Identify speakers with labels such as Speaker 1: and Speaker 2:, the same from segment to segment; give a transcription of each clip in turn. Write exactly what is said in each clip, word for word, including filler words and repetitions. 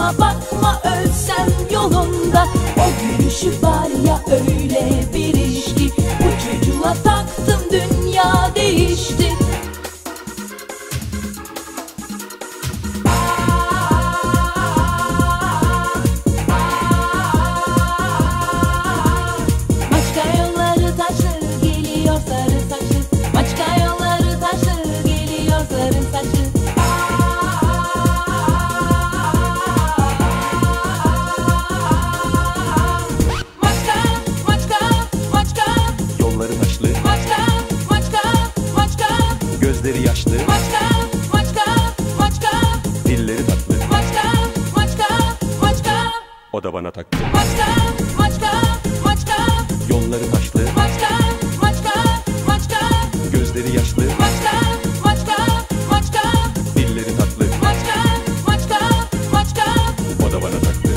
Speaker 1: Bakma bakma ölsem yolunda. O gülüşü var ya öyle bir iş ki, bu çocuğa taktım dünya değişti. Maçka yolları taşlı geliyor sarı saçlı. Maçka yolları taşlı geliyor sarı saçlı.
Speaker 2: Gözleri yaşlı,
Speaker 1: maçka, maçka, maçka,
Speaker 2: dilleri tatlı,
Speaker 1: maçka, maçka, maçka,
Speaker 2: o da bana taktı.
Speaker 1: maçka, maçka, maçka,
Speaker 2: Yolları taşlı,
Speaker 1: maçka, maçka, maçka,
Speaker 2: gözleri yaşlı,
Speaker 1: maçka, maçka, maçka,
Speaker 2: dilleri tatlı,
Speaker 1: maçka, maçka, maçka,
Speaker 2: o da bana taktı.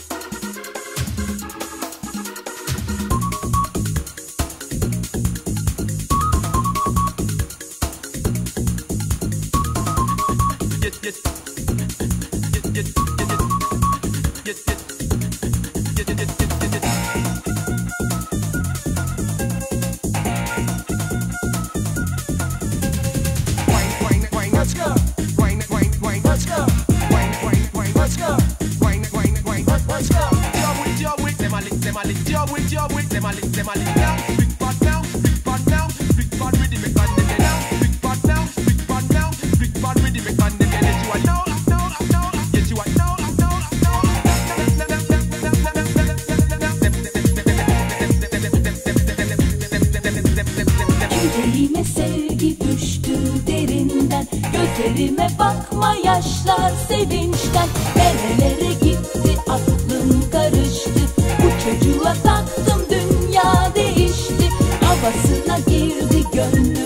Speaker 1: Yüreğime sevgi düştü derinden, gözlerime bakma yaşlar sevinçten. Nerelere gitti aklım karıştı, bu çocuğa taktım dünya değişti. Havasına girdi gönlüm.